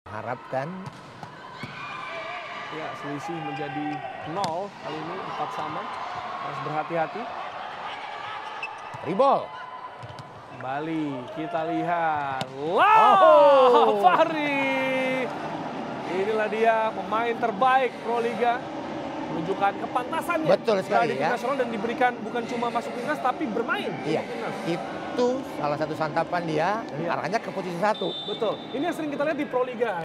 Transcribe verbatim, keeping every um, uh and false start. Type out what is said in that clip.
Harapkan. Ya, selisih menjadi nol kali ini, empat sama. Harus berhati-hati. Ribol. Kembali kita lihat. Wow, Oh. Fahri. Inilah dia pemain terbaik Proliga. Menunjukkan kepantasannya. Betul sekali di tim ya. nasional dan diberikan bukan cuma masuk timnas tapi bermain. Iya, itu salah satu santapan dia, Iya. arahnya ke posisi satu. Betul. Ini yang sering kita lihat di Proliga.